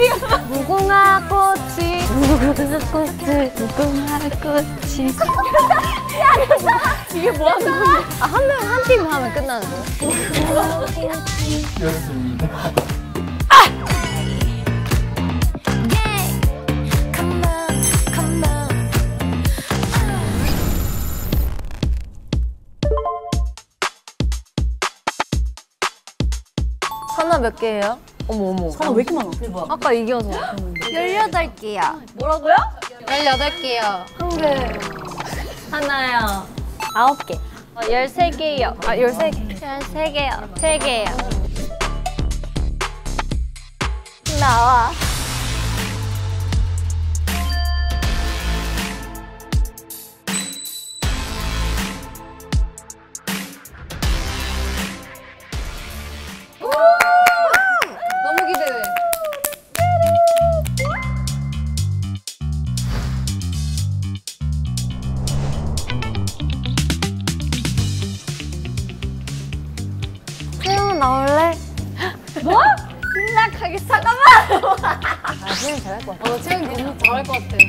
무궁화 꽃이 무궁화 꽃이 이게 뭐 하는 건데? 아, 한 팀 하면 끝나는 거야? 그렇습니다. 선아 몇 개예요? 어머. 선아 왜 이렇게 많아? 대박. 아까 이겨서. 18개요. 뭐라고요? 18개요. 한 개. 하나요. 9개. 13개요. 아, 13개. 13개요. 3개요. 나와. 너무 기대돼. 세영 나올래? 뭐? 심각하게 잠깐만! 아, 세영 잘할 것 같아. 세영 너무 잘할 것 같아.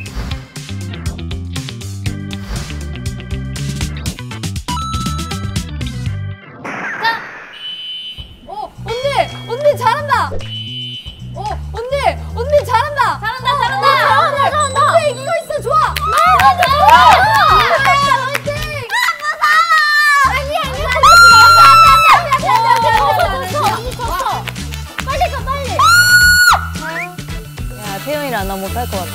언니 잘한다. 언니 잘한다. 잘한다. 언니 이기고 있어. 좋아. 맞아. 화이팅. 빨리 가 빨리. 야 태영이는 안 하면 못할 것 같아.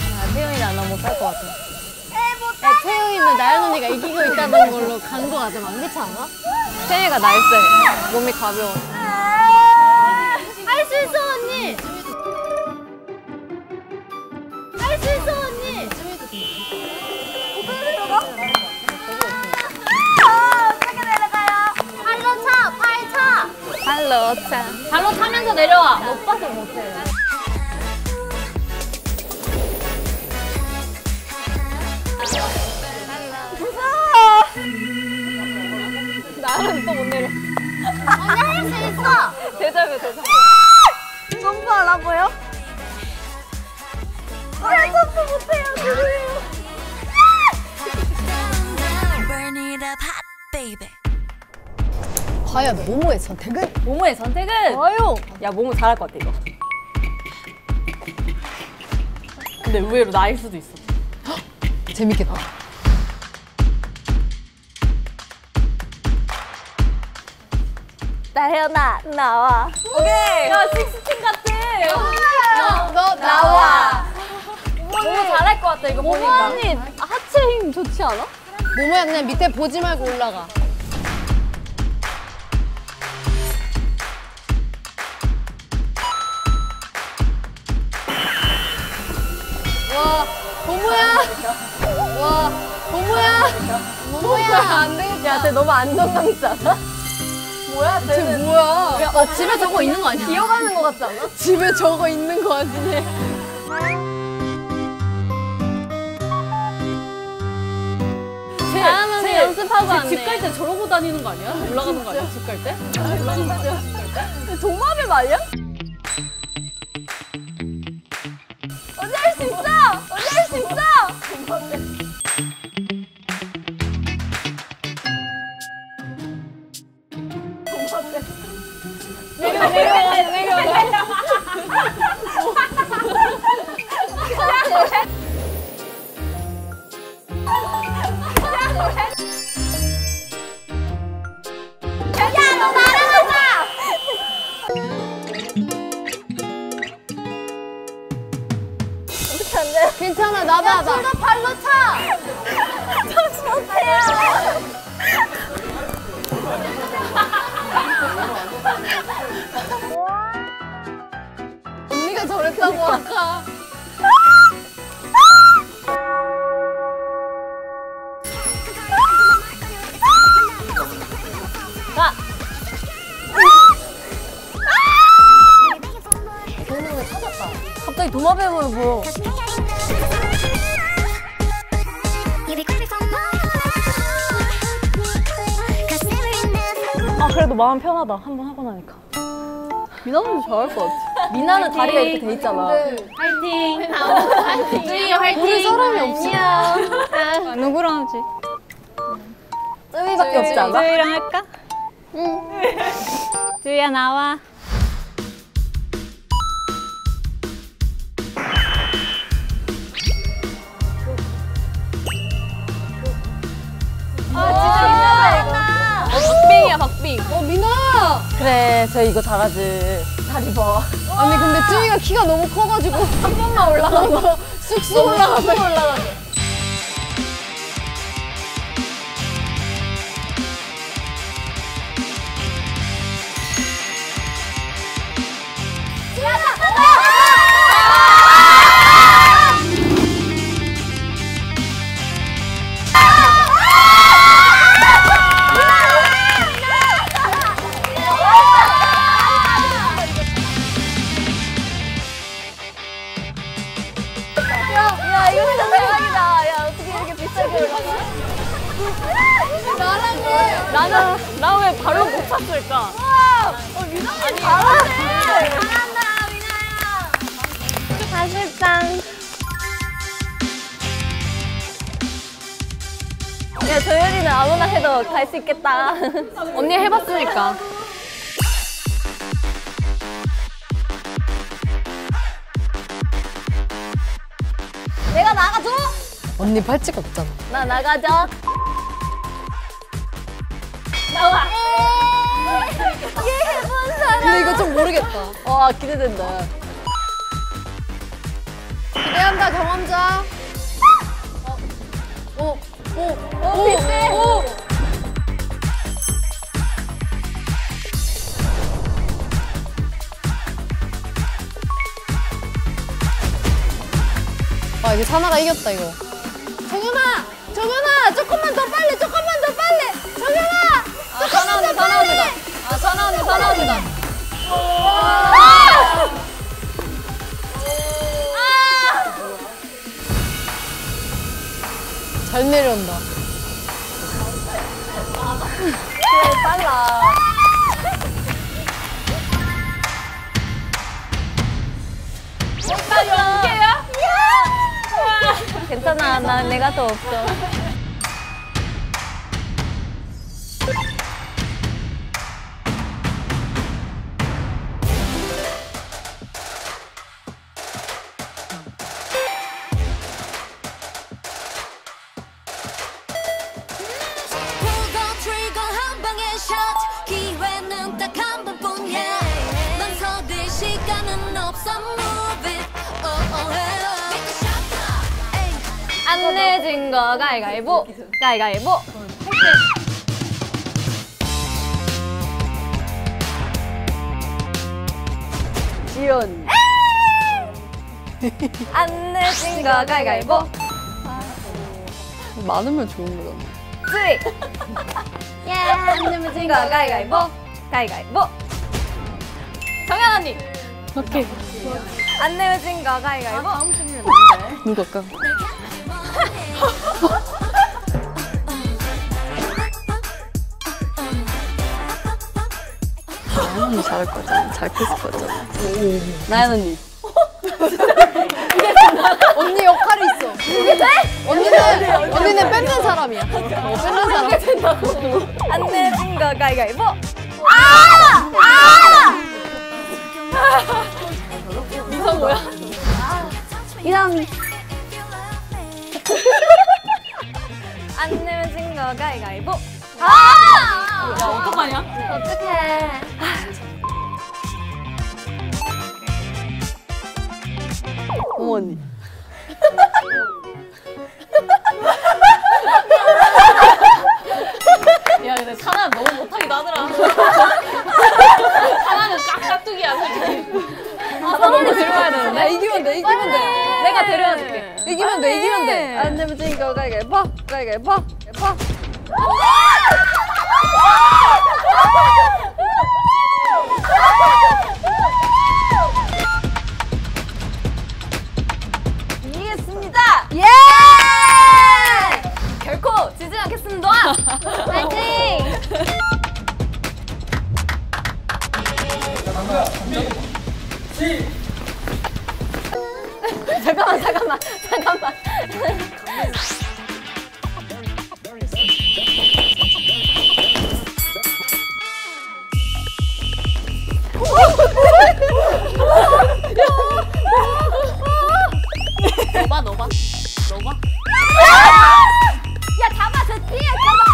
야 태영이는 나연 언니가 이기고 있다는 걸로 간 거 같아. 안 그렇지 않아? 태영이가 날쌔. 몸이 가벼워. 할 수 있어 언니. 할 수 있어 언니. 어떻게 내려가요? 발로 차. 발로 차면서 내려와. 오빠도 못해. 무서워. 나는 또 못 내려. 언니 할 수 있어. 대답해. 점프하라고요? 왜 점프 못해요, 그래요? 과연 모모의 선택은? 아유. 야 모모 잘할 것 같아 이거. 근데 의외로 나일 수도 있어. 재밌겠다. 나연아, 나와. 오케이. 야 식스틴 같아. 너 나와. 너무 잘할 것 같아 이거 보니까. 모모 언니 하체 힘 좋지 않아? 모모야 그냥 밑에 보지 말고 올라가. 와, 모모야. 안 되겠다. 야, 쟤 너무 안정감있잖아. 뭐야 쟤 뭐야? 야, 집에 저거 있는 거 아니야? 기어가는 거 같지 않아? 집에 저거 있는 거 같은데. 다음은 연습하고 왔네. 집 갈 때 저러고 다니는 거 아니야? 올라가는 거 아니야? 집 갈 때? 도마뱀 아니야? 언니 할 수 있어! 언니 할 수 있어! 내려. 야, 너 날아간다! 어떻게 안 돼? 괜찮아, 나봐봐. 둘 다 발로 차! 정신 못해요. 언니가 저랬다고 아까. 가! 도마뱀을 찾았다. 갑자기 도마뱀으로 보여. 아 그래도 마음 편하다. 한 번 하고 나니까. 미나도 잘할 것 같아. 미나는 다리가 이렇게 돼 있잖아. 화이팅. 쯔이 화이팅. 우리 사람이 없어. 누구랑 하지? 쯔이밖에 없지 않아? 쯔이랑 할까? 응. 쯔이야 나와. 박빙이야 박빙. 미나! 그래 저 이거 잘하지. 다리 봐. 아니 근데 쯔이가 키가 너무 커가지고 한 번만 올라가서 쑥쑥 올라가서 야 이거 진짜 대박이다. 야 어떻게 이렇게 비싸게 올라가? 나는 나 왜 발로 못 찼을까? 미나이 잘하네. 잘한다 미나야. 사실상 야 조연이는 아무나 해도 갈 수 있겠다. 언니 해봤으니까. 내가 나가줘. 언니 팔찌가 없잖아. 나 나가자. 나와. 얘 해본 사람. 근데 이거 좀 모르겠다. 와 기대된다. 기대한다 경험자. 비슷해. 아 이제 사나가 이겼다 이거. 정연아 조금만 더 빨리 조금만 더 빨리. 정연아 조금만 더 빨리. 사나 언니다. 잘 내려온다. 그래 빨라. 나 연계야? 괜찮아, 난 내가 더 없어. 기회는 딱 한 번뿐이야. 망설일 시간은 없어. Move it. 안 내진 거 가위가위보. 가위가위보. 지연. 안 내진 거 가위가위보. 많으면 좋은 거잖아. 쓰리. 예. 안 내진 거 가위가위보. 가위가위보. 정연 언니. 오케이. 안 내진 거 가위가위보. 누가 할까? 나연 언니 잘할 거잖아. 잘 뺐을 거잖아. 나연 언니. 언니 역할이 있어. 이게 돼? 언니는 뺏는 사람이야. 뺏는 사람. 안 내진 거 가위가위보. 이건 뭐야? 이런 안 내진 거 가위가위보. 야, 어떡하냐? 어떡해. 어머 언니. 야, 근데 사나는 너무 못하기도 하더라. 사나는 깍깍두기야, 솔직히. 사나는 데려와야 되는데? 이기면 돼. 내가 데려와줄게. 이기면 돼. 안 되면 진거 가위가위보. 가위가위보. 이기겠습니다. 예! 결코 지지 않겠습니다. 파이팅! 잠깐만. 너봐. 야, 잡아, 저 뒤에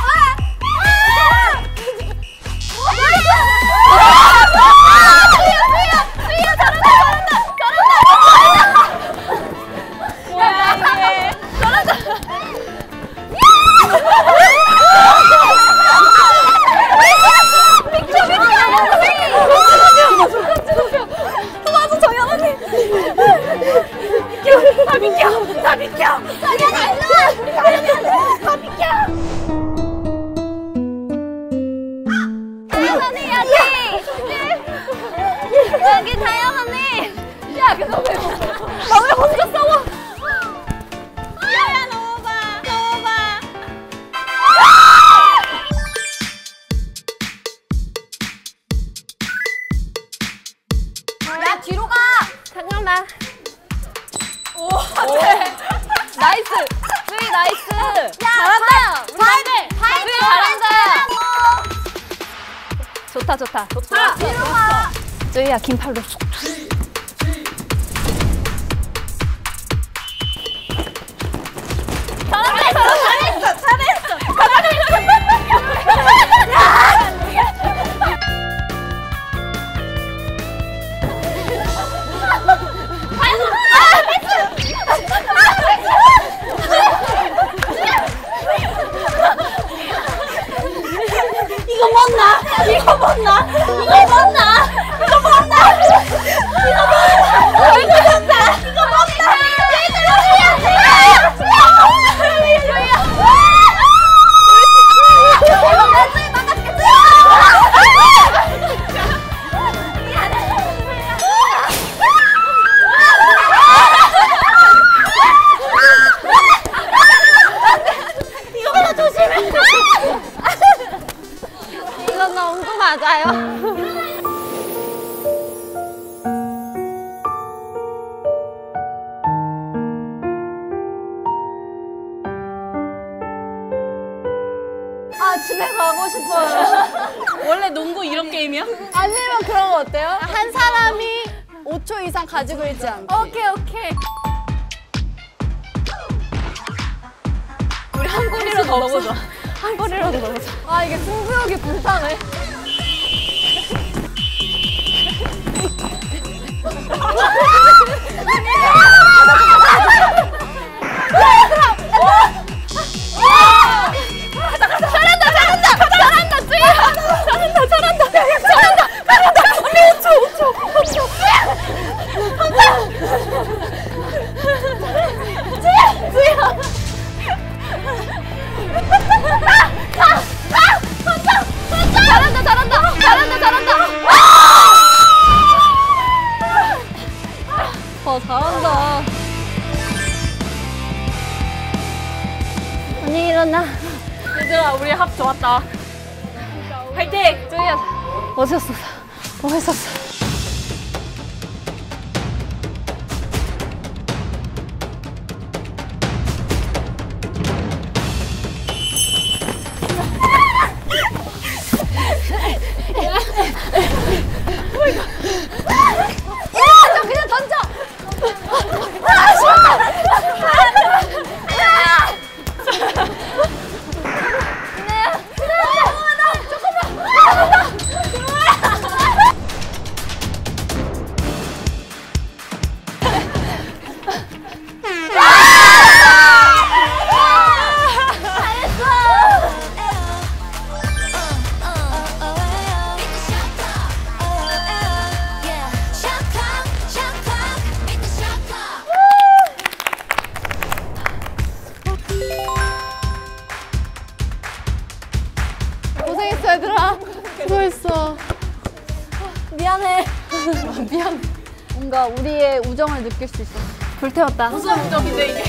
여기 다영 언니. 야, 너왜 혼자 싸워? 야, 넘어봐. 야, 뒤로 가. 잠깐만. 오, 나이스. 수희 나이스. 잘한다. 수희 잘한다. 좋다. 뒤로 가. 수희야, 긴 팔로. 잘했어. 이거 못나? 이건 너무 맞아요. 아, 집에 가고 싶어요. 원래 농구 이런 게임이야? 아니면 그런 거 어때요? 한 사람이 5초 이상 가지고 있지 않기. 오케이. 우리 한 골이라도 넣어보자. 한 골이라도 넣어보자. 아, 이게 승부욕이 불타네. 잘한다. 언니 일어나. 얘들아, 우리 합 좋았다. 화이팅! 조이야, 멋있었어. 그냥 던져. 고생했어, 얘들아. 수고했어. 미안해. 미안. 뭔가 우리의 우정을 느낄 수 있어. 불태웠다. 무슨 우정인데 이게?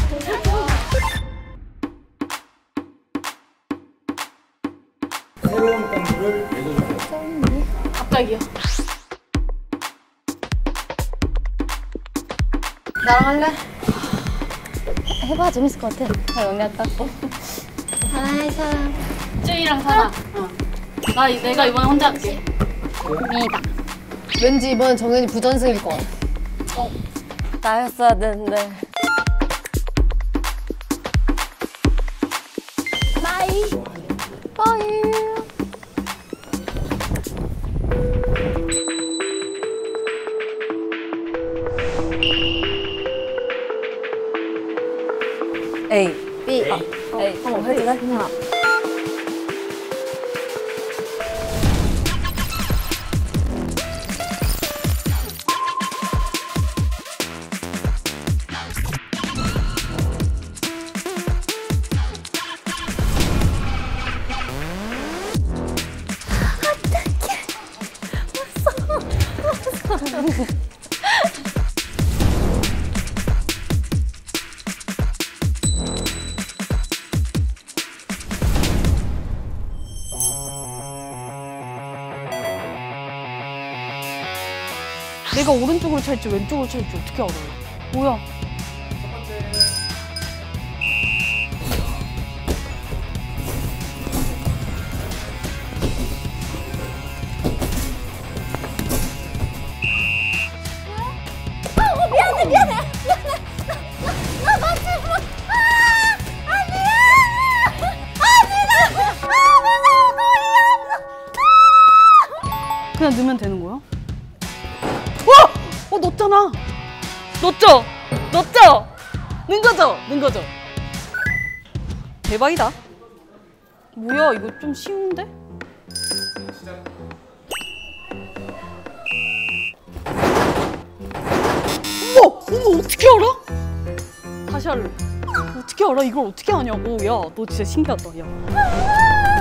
새로운 공부를 내줘주세요. 갑자기요. 나랑 할래? 해봐, 재밌을 것 같아. 언니 할까? 하나의 사람. 쯔이랑 사나. 내가 이번에 혼자 할게. 미다. 왠지 이번 정연이 부전승일 것 같아. 나였어야 되는데. 빠이. A. B. A. 한번 해도 돼? 하나. 내가 오른쪽으로 찰지 왼쪽으로 찰지 어떻게 알아요? 뭐야? 그냥 넣으면 되는 거야? 넣었잖아. 넣었죠? 넣었죠? 넣은 거죠? 넣은 거죠? 대박이다. 뭐야, 이거 좀 쉬운데? 어머, 어떻게 알아? 다시 할래. 어떻게 알아? 이걸 어떻게 아냐고. 야, 너 진짜 신기하다, 야.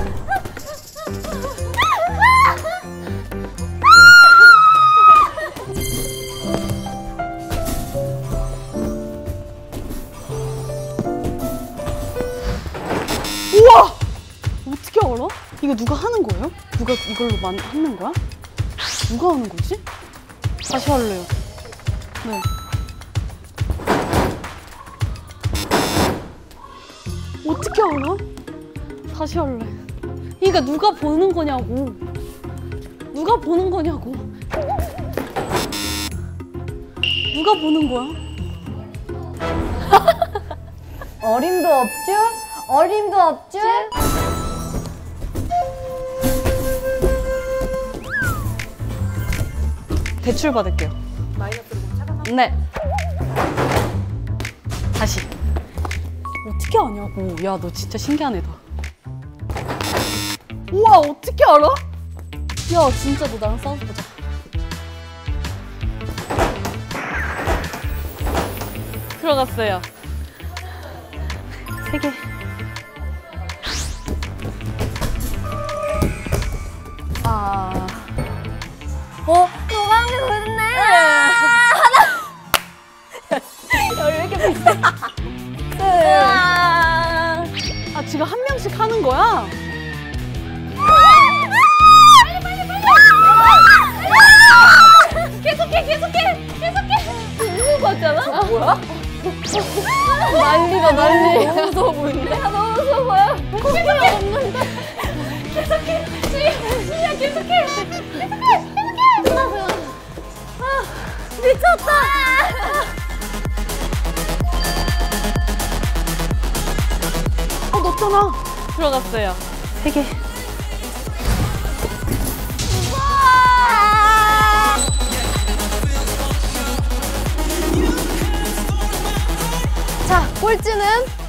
우와! 어떻게 알아? 이거 누가 하는 거예요? 누가 이걸로 하는 거야? 누가 하는 거지? 다시 할래요. 네. 어떻게 알아? 다시 할래. 그러니까 누가 보는 거냐고. 누가 보는 거냐고. 누가 보는 거야? 어림도 없죠? 어림도 없죠? 대출 받을게요. 네. 다시. 어떻게 아냐고. 야, 너 진짜 신기한 애다. 우와, 어떻게 알아? 야, 진짜 너 나랑 싸워보자. 들어갔어요. 3개. 노방이 그랬네. 왜 이렇게 비슷해? 아, 지금 한 명씩 하는 거야? 계속해. 무서워 봤잖아? 뭐야? 난리다, 난리. 너무 무서워 보이는데? 너무 무서워 보여. 고개가 없는데? 계속해. 수야, 계속해. 미쳤다. 넣었잖아. 들어갔어요. 3개. 자, 꼴찌는